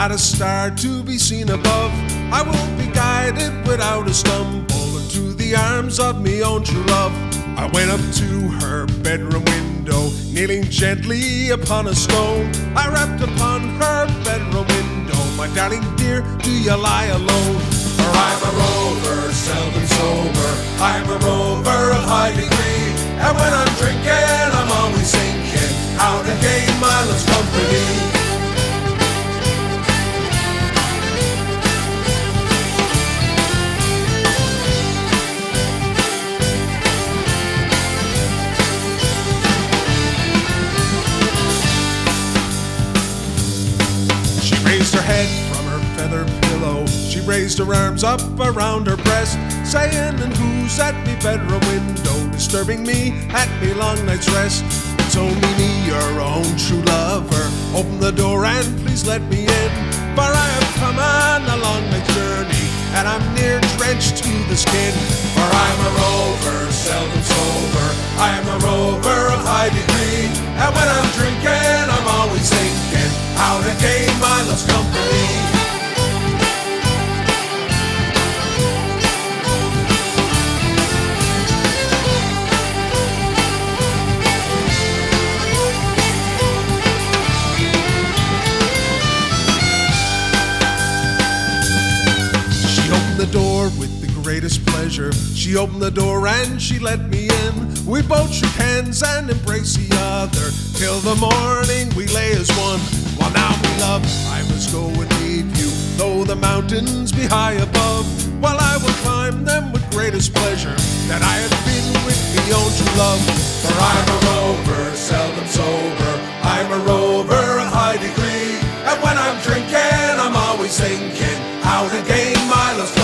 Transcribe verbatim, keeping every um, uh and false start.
not a star to be seen above. I will be guided without a stumble into the arms of me own true love. I went up to her bedroom window, kneeling gently upon a stone. I rapped upon her bedroom window, my darling dear, do you lie alone? For I'm a rover, seldom sober, I'm a rover of high degree, and when I'm drinking I'm always thinking how to gain my love's company. Raised her head from her feather pillow, she raised her arms up around her breast, saying, and who's at me bedroom window, disturbing me at me long night's rest? It's only me, your own true lover, open the door and please let me in, for I have come on a long night's journey, and I'm near drenched to the skin. For I'm a rover, seldom sober, I am a rover of high degree, and when I'm drinking I'm always thinking how to gain my love's company. She opened the door with the greatest pleasure. She opened the door and she let me in. We both shook hands and embraced the other, till the morning we lay as one. While now, me love, I must go and leave you, though the mountains be high above. While I will climb them with greatest pleasure, that I have been with me own true love. For I'm a rover, seldom sober, I'm a rover of high degree, and when I'm drinking I'm always thinking how to gain my love's